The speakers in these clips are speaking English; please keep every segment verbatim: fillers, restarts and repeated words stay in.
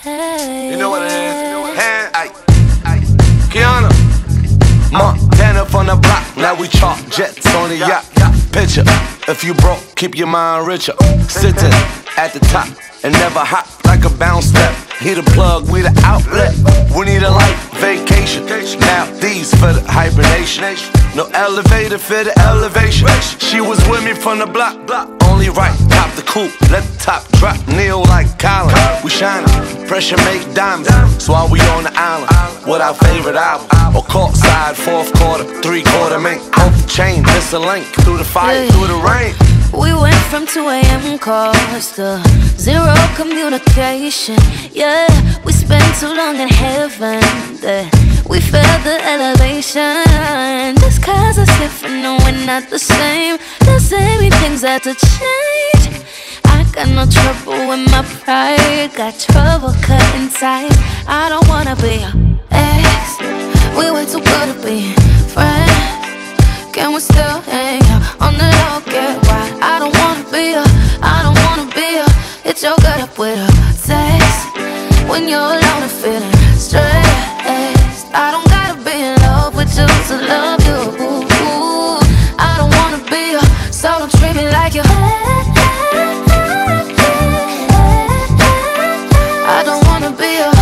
Hey. You know what it is? You know what it is? Hand, ay, ay. Kiana, Montana from the block. Now we chalk jets on the yacht. Picture, if you broke, keep your mind richer. Sitting at the top and never hop like a bounce step. He the plug, we the outlet. We need a light vacation. Now these for the hibernation. No elevator for the elevation. She was with me from the block. Only right, top the coupe, let the top drop. Kneel like Colin. We shining, pressure make diamonds. So while we on the island, with our favorite album, or court side, fourth quarter, three quarter mink. Off the chain, miss a link through the fire, through the rain. We went from two A M calls to zero communication. Yeah, we spent too long in heaven that we felt the elevation. Just cause it's different, no, we're not the same. There's many things that to change. I got no trouble with my pride, got trouble cutting ties. I don't wanna be your ex, we way too good to be friends. Can we still hang out on the low, get why? I don't wanna be a, I don't wanna be a, hit your gut up with a text. When you're alone and feeling stressed, I don't gotta be in love with you to love you. I don't wanna be a, so don't treat me like you. I don't wanna be a,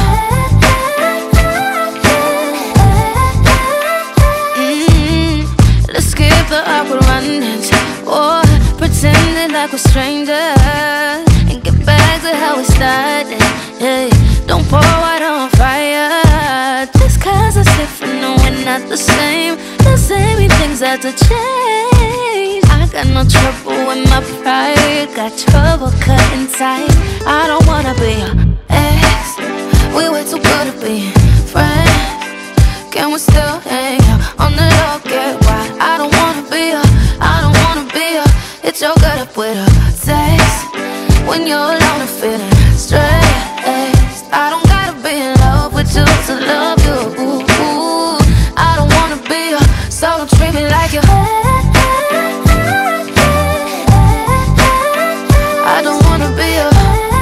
the awkward runnings, or pretending like we're strangers, and get back to how we started. Hey, don't pour water on fire. Just cause it's different, no, we're not the same. There's many things that to change. I got no trouble with my pride, got trouble cutting ties. I don't wanna be your ex, we way too good to be friends. Can we still hang out on the low, get why? I don't wanna be a, I don't wanna be a, hit your gut up with a text. When you're alone and feeling stressed, I don't gotta be in love with you to love you. I don't wanna be a, so don't treat me like you. I don't wanna be a,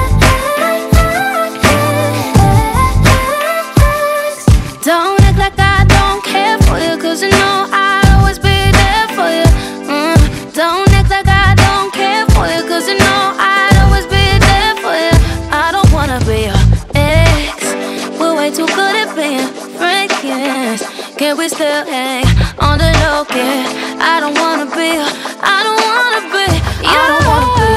don't act like I don't care for you, cause you know I'll always be there for you. mm. Don't act like I don't care for you, cause you know I'll always be there for you. I don't wanna be your ex, we're way too good at being friends. Can we still hang on the low, yeah? I don't wanna be, I don't wanna be, I don't wanna be